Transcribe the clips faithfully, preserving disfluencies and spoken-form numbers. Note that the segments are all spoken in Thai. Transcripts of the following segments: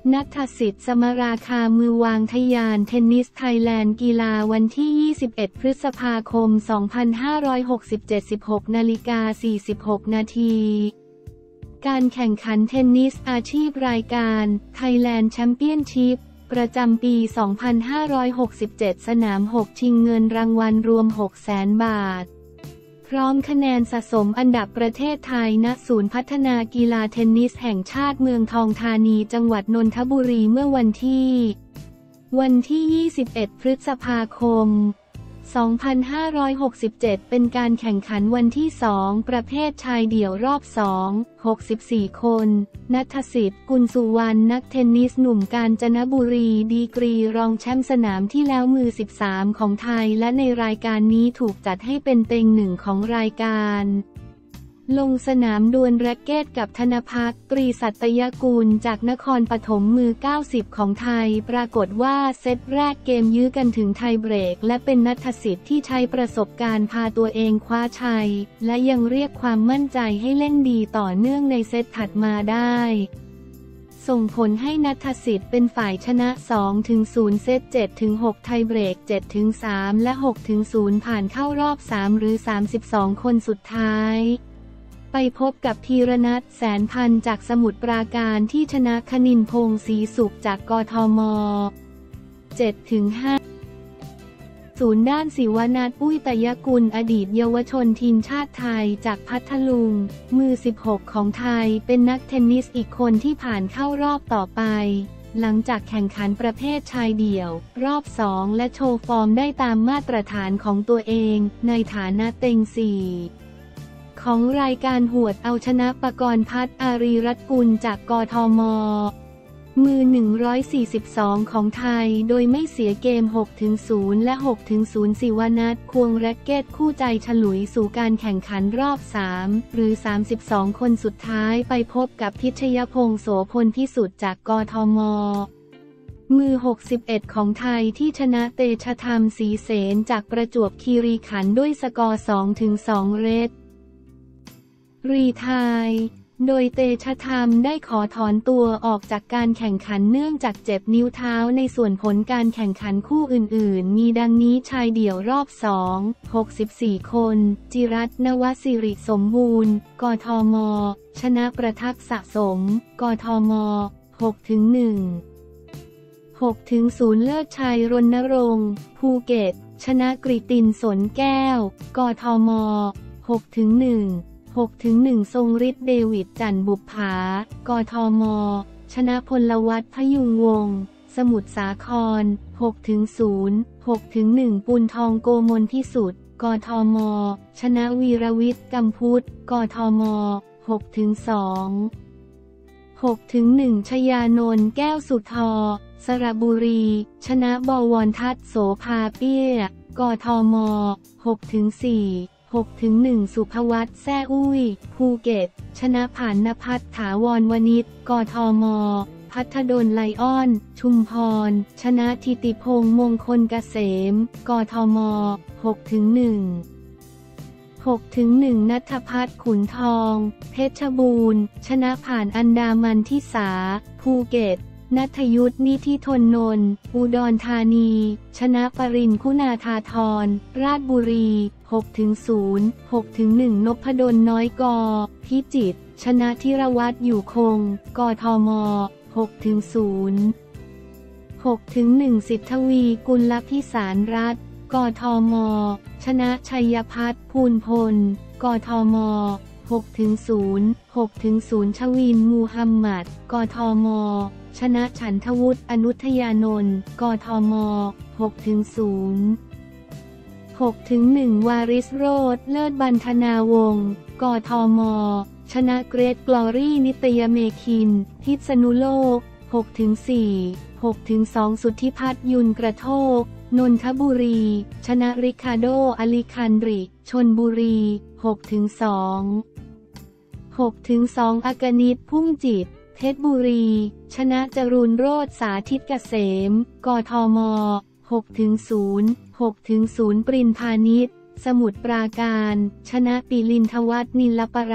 ณัฐสิทธิ์ สมราคามือวางทะยานเทนนิสไทยแลนด์กีฬาวันที่ ยี่สิบเอ็ด พฤษภาคม สองพันห้าร้อยหกสิบเจ็ด สิบหก นาฬิกา สี่สิบหก นาที การแข่งขันเทนนิสอาชีพรายการ Thailand Championship ประจำปี สองพันห้าร้อยหกสิบเจ็ด สนาม หก ชิงเงินรางวัลรวม หกแสน บาท พร้อมคะแนนสะสมอันดับประเทศไทยณศูนย์พัฒนากีฬาเทนนิสแห่งชาติเมืองทองธานีจังหวัดนนทบุรีเมื่อวันที่วันที่ ยี่สิบเอ็ด พฤษภาคม สองพันห้าร้อยหกสิบเจ็ด เป็นการแข่งขันวันที่ สอง ประเภทชายเดี่ยวรอบ สอง หกสิบสี่ คน ณัฐสิทธิ์ กุลสุวรรณ นักเทนนิสหนุ่มกาญจนบุรีดีกรีรองแชมป์สนามที่แล้วมือ สิบสาม ของไทยและในรายการนี้ถูกจัดให้เป็นเต็งหนึ่งของรายการลงสนามดวลแร็กเก็ตกับธนภักดิ์ ตรีสัตยกุลจากนครปฐมมือ เก้าสิบ ของไทยปรากฏว่าเซตแรกเกมยื้อกันถึงไทยเบรกและเป็นณัฐสิทธิ์ที่ใช้ประสบการณ์พาตัวเองคว้าชัยและยังเรียกความมั่นใจให้เล่นดีต่อเนื่องในเซตถัดมาได้ส่งผลให้ณัฐสิทธิ์เป็นฝ่ายชนะ สองถึงศูนย์ เซต เจ็ดถึงหก ไทยเบรก เจ็ดถึงสาม และ หกถึงศูนย์ ผ่านเข้ารอบ สาม หรือ สามสิบสอง คนสุดท้ายไปพบกับธีรนัท แสนพันธ์จากสมุทรปราการที่ชนะคณินพงษ์ศรีสุขจากกทม เจ็ดถึงห้า ศูนย์ด้านศิวนัท อุ้ยตยกุลอดีตเยาวชนทีมชาติไทยจากพัทลุงมือ สิบหก ของไทยเป็นนักเทนนิสอีกคนที่ผ่านเข้ารอบต่อไปหลังจากแข่งขันประเภทชายเดี่ยวรอบ สอง และโชว์ฟอร์มได้ตามมาตรฐานของตัวเองในฐานะเต็ง สี่ของรายการหวดเอาชนะปกรณ์พัฒน์อารีรัตน์กุลจากกทมมือ หนึ่งร้อยสี่สิบสอง ของไทยโดยไม่เสียเกม หกถึงศูนย์ และ หกถึงศูนย์ ศิวนัท ควงแร็กเก็ตคู่ใจฉลุยสู่การแข่งขันรอบ สาม หรือ สามสิบสอง คนสุดท้ายไปพบกับพิชยพงษ์โสพลพิสุทธิ์จากกทมมือ หกสิบเอ็ด ของไทยที่ชนะเตชะธรรมศรีเสนจากประจวบคีรีขันธ์ด้วยสกอร์ สองถึงสอง เรทรีไทร์โดยเตชะธรรมได้ขอถอนตัวออกจากการแข่งขันเนื่องจากเจ็บนิ้วเท้าในส่วนผลการแข่งขันคู่อื่นๆมีดังนี้ชายเดี่ยวรอบ สอง หกสิบสี่ คน จิรัตน์ นวสิริสมบูรณ์ กทม ชนะประทักษ์สะสม กทม หกถึงหนึ่ง หกถึงศูนย์ เลิศชัย รณรงค์ ภูเก็ต ชนะกฤติน สนแก้ว กทม หกถึงหนึ่งหกถึงหนึ่ง ทรงฤทธิ์ เดวิด จันทร์บุปผา กทม ชนะพลวัฒน์ พยุงวงศ์ สมุทรสาคร หกถึงศูนย์ หกถึงหนึ่ง ปุณทอง โกมลพิสุทธิ์ กทม ชนะวีรวิทย์ กำพุทธ กทม หกถึงสอง หกถึงหนึ่ง ชยานนท์ แก้วสุธร สระบุรี ชนะบวรทัศน์ โสภาเปี้ย กทม หกถึงสี่ หกถึงหนึ่ง สุภวัฒน์ แซ่อุ้ย ภูเก็ต ชนะผ่านณภัทร ถาวรวณิช กทม พัทดล ไลออน ชุมพร ชนะธิติพงษ์ มงคลเกษม กทม หกถึงหนึ่ง หกถึงหนึ่ง ณัฐพัฒน์ ขุนทอง เพชรบูรณ์ ชนะผ่านอันดามันทิสา ภูเก็ต ณัฐยุทธ นิธิธนนนท์ อุดรธานี ชนะปรินทร์ คุณาธาธร ราชบุรี หกถึงศูนย์ หกถึงหนึ่ง นพดล น้อยกอ พิจิตร ชนะธีรวัฒน์ อยู่คง กทม หกถึงศูนย์ หกถึงหนึ่ง สิทธวี กุลพิสารรัตน์ กทม ชนะชัยพัฒน์ ภูลพล กทม หกถึงศูนย์ หกถึงศูนย์ ชวิน มูฮัมหมัด กทม ชนะฉันทวุฒิ อนุทยานนท์ กทม หกถึงศูนย์ หกถึงหนึ่ง วาริสโรจน์ เลิศบรรธนาวงศ์ กทม ชนะเกรท กลอรี่ นิตยเมคิน พิษณุโลก หกถึงสี่ หกถึงสอง สุทธิพัฒน์ ยุนกระโทก นนทบุรี ชนะริคาโด อลิคันดริ ชลบุรี หกถึงสอง หกถึงสอง อกนิษฐ์ พุ่มจิต เพชรบุรี ชนะจรูนโรจน์ สาธิตเกษม กทม หกถึงศูนย์ หกถึงศูนย์ ปรินพานิช สมุทรปราการ ชนะปิลินทวัฒน์ นิลประ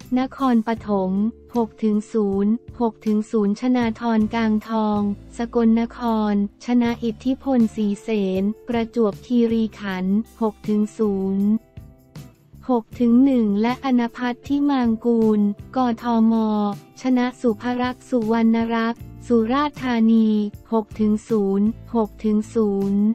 นครปฐม หกถึงศูนย์ หกถึงศูนย์ ชนาธร กางทอง สกลนคร ชนะอิทธิพล ศรีเสน ประจวบคีรีขันธ์ หกถึงศูนย์ หกถึงหนึ่ง และอณพัฒน์ ที่มางกูล กทม ชนะสุภรักษ์ สุวรรณรักษ์ สุราษฎร์ธานี หกถึงศูนย์ หกถึงศูนย์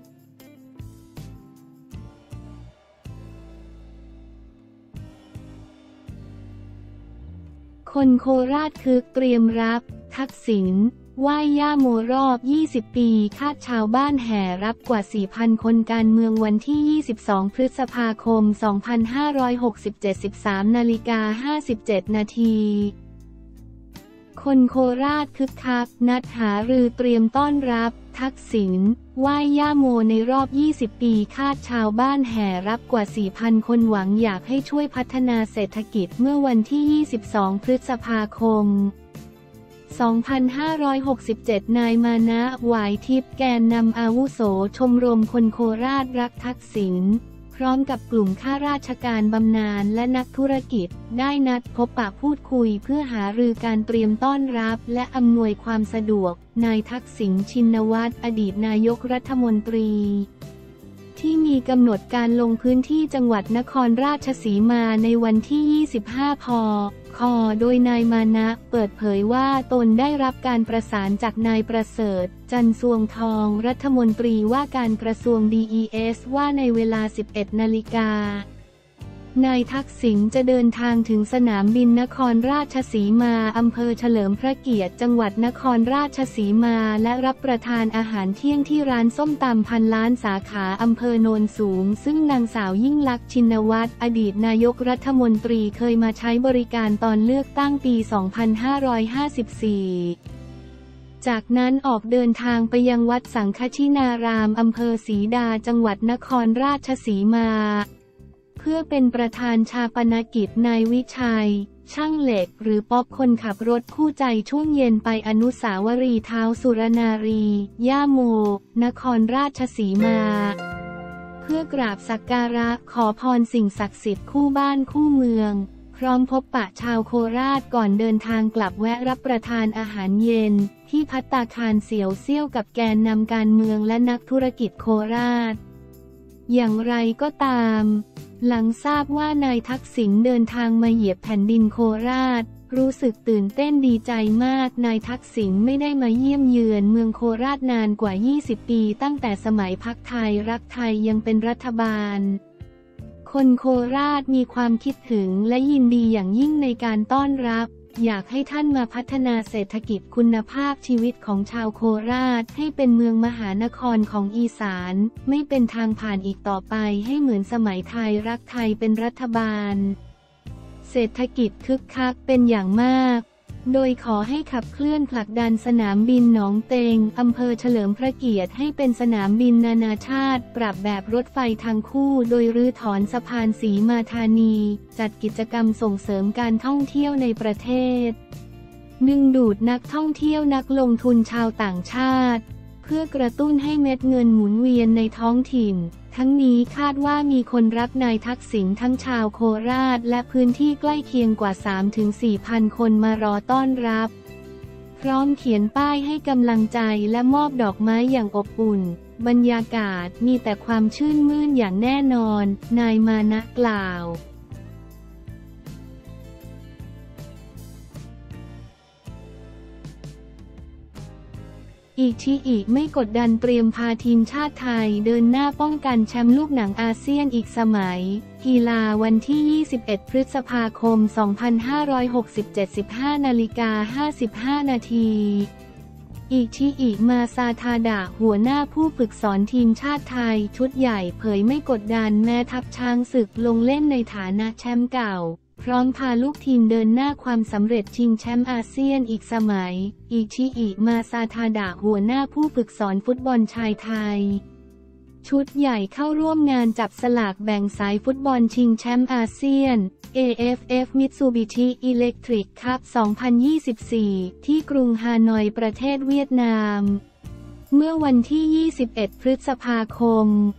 คนโคราชคึกเตรียมรับทักษิณไหว้ย่าโมรอบ ยี่สิบ ปีคาดชาวบ้านแห่รับกว่า สี่พัน คนการเมืองวันที่ ยี่สิบสอง พฤษภาคม สองพันห้าร้อยหกสิบเจ็ด สิบสาม นาฬิกา ห้าสิบเจ็ด นาทีคนโคราชคึกคักนัดหารือเตรียมต้อนรับทักษิณไหว้ย่าโมในรอบ ยี่สิบ ปีคาดชาวบ้านแห่รับกว่า สี่พัน คนหวังอยากให้ช่วยพัฒนาเศรษฐกิจเมื่อวันที่ ยี่สิบสอง พฤษภาคม สองพันห้าร้อยหกสิบเจ็ด นายมานะหวายทิพย์แกนนำอาวุโสชมรมคนโคราชรักทักษิณพร้อมกับกลุ่มข้าราชการบำนาญและนักธุรกิจได้นัดพบปะพูดคุยเพื่อหารือการเตรียมต้อนรับและอำนวยความสะดวกนายทักษิณชินวัตรอดีตนายกรัฐมนตรีที่มีกำหนดการลงพื้นที่จังหวัดนครราชสีมาในวันที่ ยี่สิบห้า พ.ค.โดยนายมานะเปิดเผยว่าตนได้รับการประสานจากนายประเสริฐจันทร์สวงทองรัฐมนตรีว่าการกระทรวง ดี อี เอส ว่าในเวลา สิบเอ็ด นาฬิกานายทักษิณจะเดินทางถึงสนามบินนครราชสีมาอำเภอเฉลิมพระเกียรติจังหวัดนครราชสีมาและรับประทานอาหารเที่ยงที่ร้านส้มตำพันล้านสาขาอำเภอโนนสูงซึ่งนางสาวยิ่งลักษณ์ชินวัตรอดีตนายกรัฐมนตรีเคยมาใช้บริการตอนเลือกตั้งปี สองพันห้าร้อยห้าสิบสี่ จากนั้นออกเดินทางไปยังวัดสังฆชินารามอำเภอศรีดาจังหวัดนครราชสีมาเพื่อเป็นประธานชาปนกิจนายวิชัยช่างเหล็กหรือป๊อบคนขับรถคู่ใจช่วงเย็นไปอนุสาวรีย์ท้าวสุรนารีย่าโมนครราชสีมาเพื่อกราบสักการะขอพรสิ่งศักดิ์สิทธิ์คู่บ้านคู่เมืองพร้อมพบปะชาวโคราชก่อนเดินทางกลับแวะรับประทานอาหารเย็นที่ภัตตาคารเสี่ยวเซี่ยวกับแกนนำการเมืองและนักธุรกิจโคราชอย่างไรก็ตามหลังทราบว่านายทักษิณเดินทางมาเหยียบแผ่นดินโคราชรู้สึกตื่นเต้นดีใจมากนายทักษิณไม่ได้มาเยี่ยมเยือนเมืองโคราชนานกว่า ยี่สิบ ปีตั้งแต่สมัยพรรคไทยรักไทยยังเป็นรัฐบาลคนโคราชมีความคิดถึงและยินดีอย่างยิ่งในการต้อนรับอยากให้ท่านมาพัฒนาเศรษฐกิจคุณภาพชีวิตของชาวโคราชให้เป็นเมืองมหานครของอีสานไม่เป็นทางผ่านอีกต่อไปให้เหมือนสมัยไทยรักไทยเป็นรัฐบาลเศรษฐกิจคึกคักเป็นอย่างมากโดยขอให้ขับเคลื่อนผลักดันสนามบินหนองเต็งอำเภอเฉลิมพระเกียรติให้เป็นสนามบินนานาชาติปรับแบบรถไฟทางคู่โดยรื้อถอนสะพานศรีมาธานีจัดกิจกรรมส่งเสริมการท่องเที่ยวในประเทศดึงดูดนักท่องเที่ยวนักลงทุนชาวต่างชาติเพื่อกระตุ้นให้เม็ดเงินหมุนเวียนในท้องถิ่นทั้งนี้คาดว่ามีคนรักนายทักษิณทั้งชาวโคราชและพื้นที่ใกล้เคียงกว่า สามถึงสี่ พันคนมารอต้อนรับพร้อมเขียนป้ายให้กำลังใจและมอบดอกไม้อย่างอบอุ่นบรรยากาศมีแต่ความชื่นมื่นอย่างแน่นอนนายมานะกล่าวอิชิอิไม่กดดันเตรียมพาทีมชาติไทยเดินหน้าป้องกันแชมป์ลูกหนังอาเซียนอีกสมัยกีฬาวันที่ ยี่สิบเอ็ด พฤษภาคม สองพันห้าร้อยหกสิบเจ็ด สิบห้า นาฬิกา ห้าสิบห้า นาทีอิชิอิมาซาทาดะหัวหน้าผู้ฝึกสอนทีมชาติไทยชุดใหญ่เผยไม่กดดันแม้ทัพช้างศึกลงเล่นในฐานะแชมป์เก่าพร้อมพาลูกทีมเดินหน้าความสำเร็จชิงแชมป์อาเซียนอีกสมัยอิชิอิมาซาทาดะหัวหน้าผู้ฝึกสอนฟุตบอลชายไทยชุดใหญ่เข้าร่วมงานจับสลากแบ่งสายฟุตบอลชิงแชมป์อาเซียน เอ เอฟ เอฟ Mitsubishi Electric Cup สองพันยี่สิบสี่ ที่กรุงฮานอยประเทศเวียดนามเมื่อวันที่ ยี่สิบเอ็ด พฤษภาคม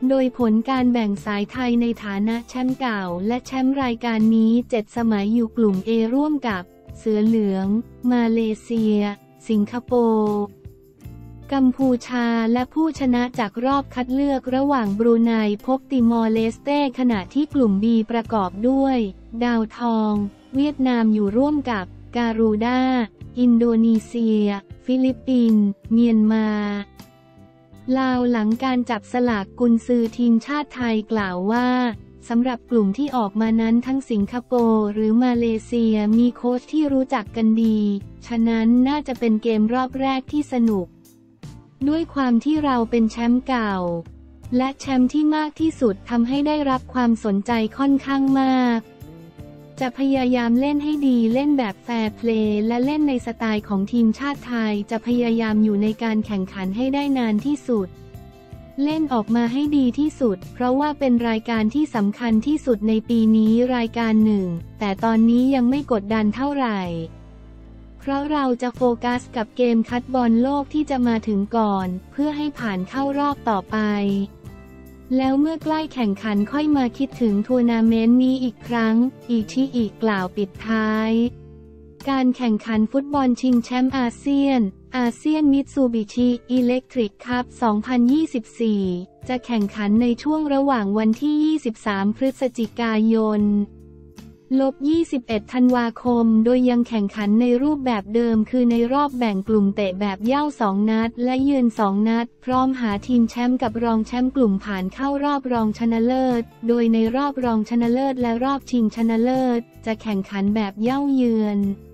โดยผลการแบ่งสายไทยในฐานะแชมป์เก่าและแชมป์รายการนี้เจ็ดสมัยอยู่กลุ่ม เอ ร่วมกับเสือเหลือง มาเลเซีย สิงคโปร์กัมพูชาและผู้ชนะจากรอบคัดเลือกระหว่างบรูไนพบติมอร์เลสเต้ขณะที่กลุ่ม บี ประกอบด้วยดาวทองเวียดนามอยู่ร่วมกับการูด้าอินโดนีเซียฟิลิปปินส์เมียนมาลาวหลังการจับสลากกุนซือทีมชาติไทยกล่าวว่าสำหรับกลุ่มที่ออกมานั้นทั้งสิงคโปร์หรือมาเลเซียมีโค้ชที่รู้จักกันดีฉะนั้นน่าจะเป็นเกมรอบแรกที่สนุกด้วยความที่เราเป็นแชมป์เก่าและแชมป์ที่มากที่สุดทำให้ได้รับความสนใจค่อนข้างมากจะพยายามเล่นให้ดีเล่นแบบแฟร์เพลย์และเล่นในสไตล์ของทีมชาติไทยจะพยายามอยู่ในการแข่งขันให้ได้นานที่สุดเล่นออกมาให้ดีที่สุดเพราะว่าเป็นรายการที่สำคัญที่สุดในปีนี้รายการหนึ่งแต่ตอนนี้ยังไม่กดดันเท่าไหร่เพราะเราจะโฟกัสกับเกมคัดบอลโลกที่จะมาถึงก่อนเพื่อให้ผ่านเข้ารอบต่อไปแล้วเมื่อใกล้แข่งขันค่อยมาคิดถึงทัวร์นาเมนต์นี้อีกครั้งอีกที่อีกกล่าวปิดท้ายการแข่งขันฟุตบอลชิงแชมป์อาเซียนอาเซียนมิตซูบิชิอิเล็กทริกคัพ สองพันยี่สิบสี่ จะแข่งขันในช่วงระหว่างวันที่ ยี่สิบสาม พฤศจิกายนลบยี่สิบเอ็ด ธันวาคมโดยยังแข่งขันในรูปแบบเดิมคือในรอบแบ่งกลุ่มเตะแบบเหย้าสองนัดและเยือนสองนัดพร้อมหาทีมแชมป์กับรองแชมป์กลุ่มผ่านเข้ารอบรองชนะเลิศโดยในรอบรองชนะเลิศและรอบชิงชนะเลิศจะแข่งขันแบบเหย้าเยือน